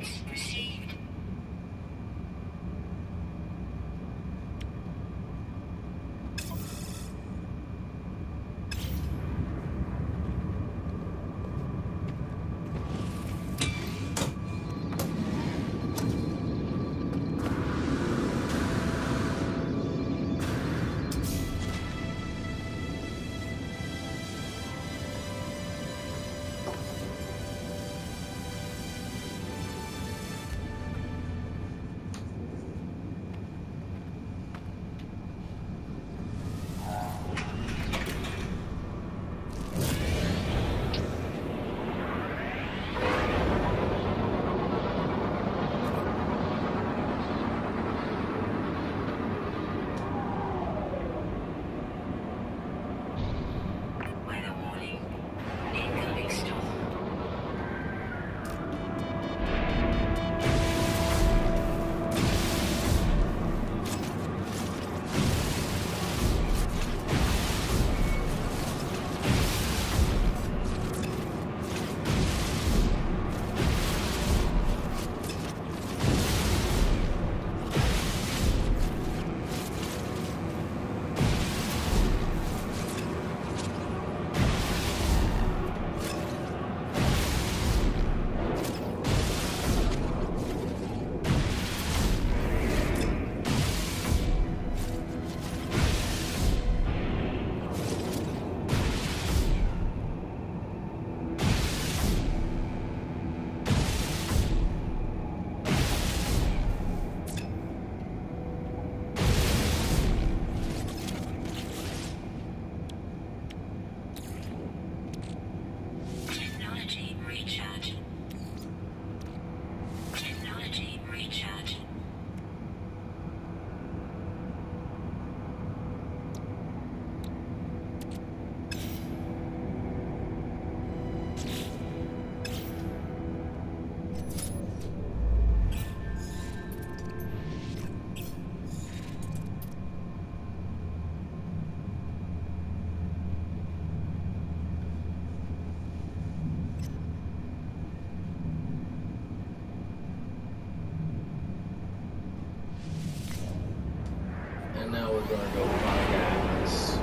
Coordinates received. Weather warning. Incoming storm. Technology recharge. Technology recharge. And now we're gonna go find Atlas.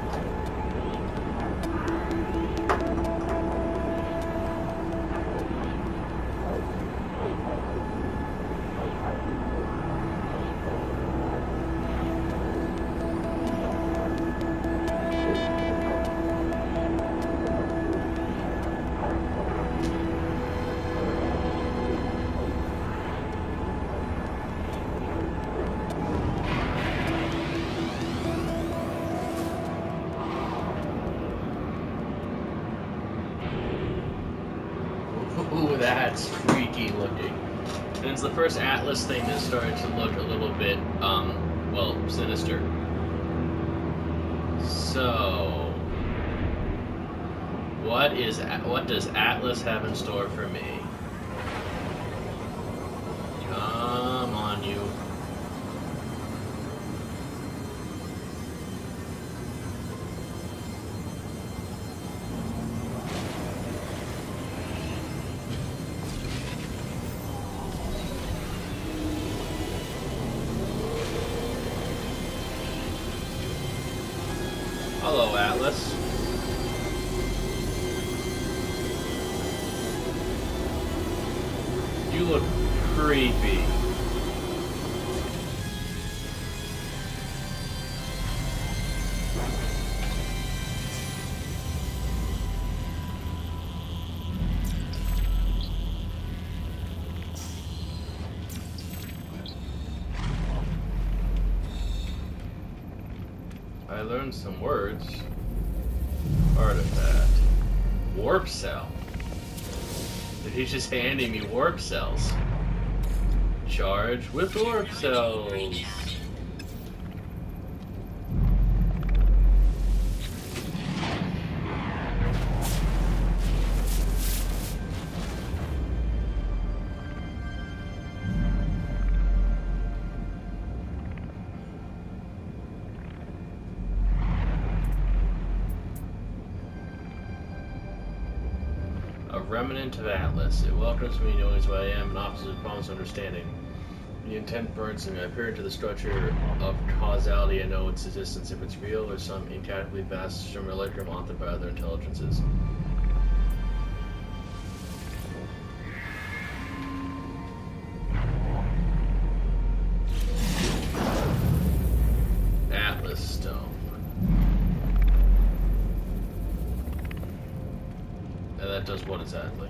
Ooh, that's freaky looking. And it's the first Atlas thing that started to look a little bit, well, sinister. So, what does Atlas have in store for me? Come on, you. Hello, Atlas. You look creepy. I learned some words. Artifact. Warp cell. He's just handing me warp cells. Charge with warp cells. Recharge. remnant of Atlas. It welcomes me, knows who I am, and offers a promise of understanding. The intent burns in me. I peer into the structure of causality and know its existence, if it's real or some incalculably vast simulacrum authored by other intelligences. Atlas Stone. And that does what exactly?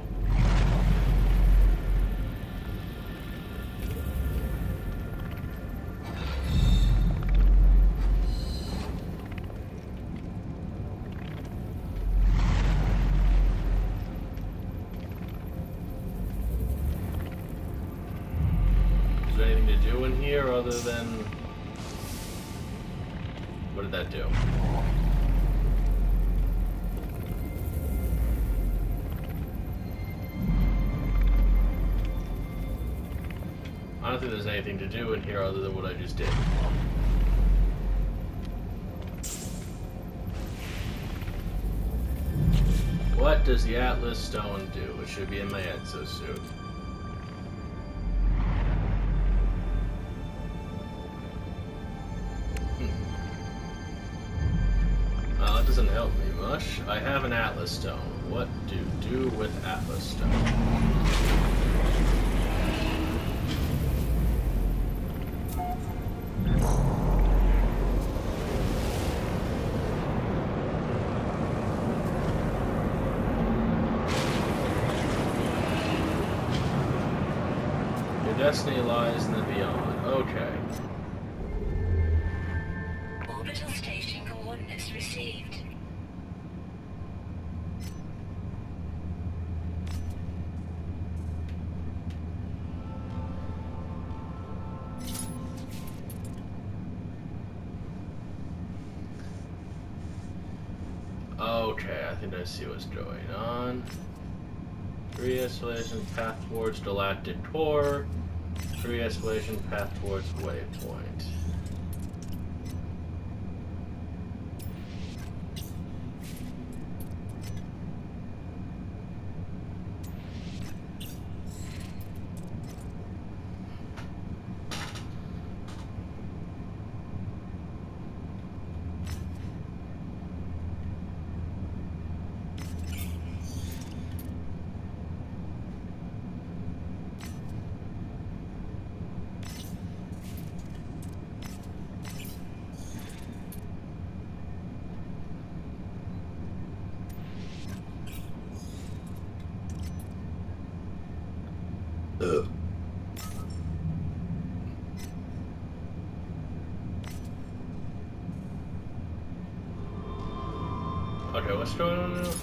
Is there anything to do in here other than... What did that do? I don't think there's anything to do in here other than what I just did. What does the Atlas Stone do? It should be in my exosuit. Well, that doesn't help me much. I have an Atlas Stone. What do with Atlas Stone? Destiny lies in the beyond. Okay. Orbital station coordinates received. Okay, I think I see what's going on. Re-escalation path towards Galactic Core. Re-escalation path towards Waypoint. Okay, what's going on now?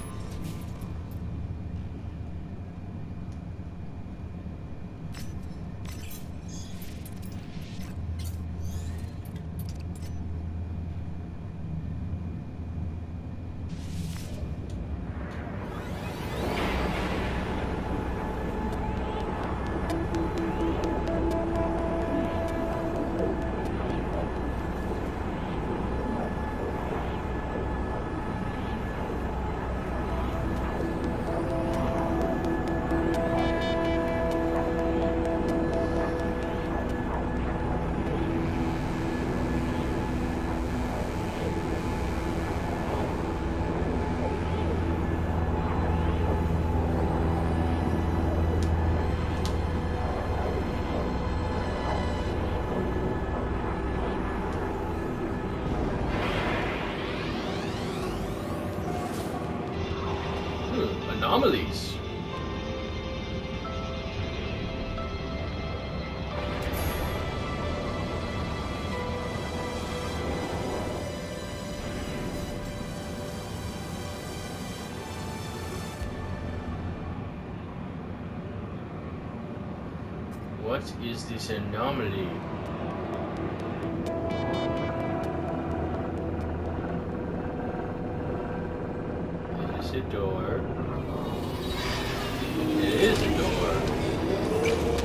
Anomalies. What is this anomaly? Is this a door? It is a door.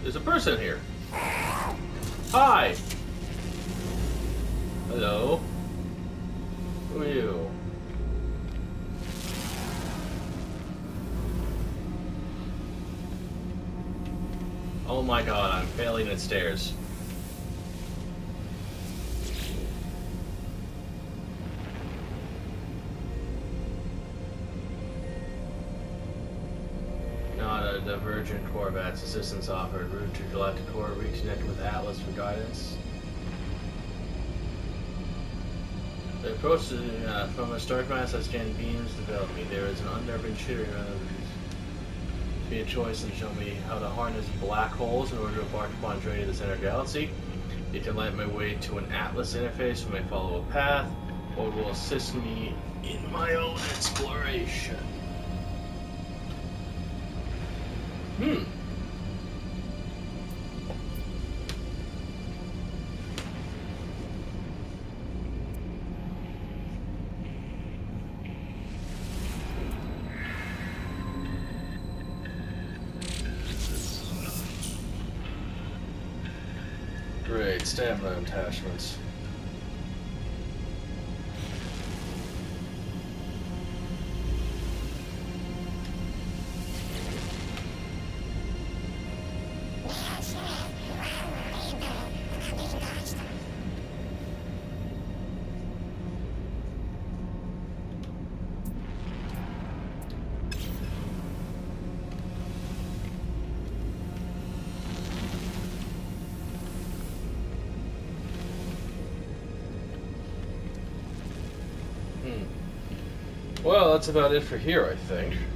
There's a person here. Hi. Hello. Who are you? Oh my god, I'm failing at stairs. Not a Divergent Corvettes. Assistance offered. Route to Galactic Core. Reconnect with Atlas for guidance. The approach from a Stark Mass I scan beams develop me. There is an unnerving chittering be a choice and show me how to harness black holes in order to embark upon a journey to the center of the galaxy. It can light my way to an Atlas interface when I follow a path, or will assist me in my own exploration. Great, stamina attachments. Well, that's about it for here, I think.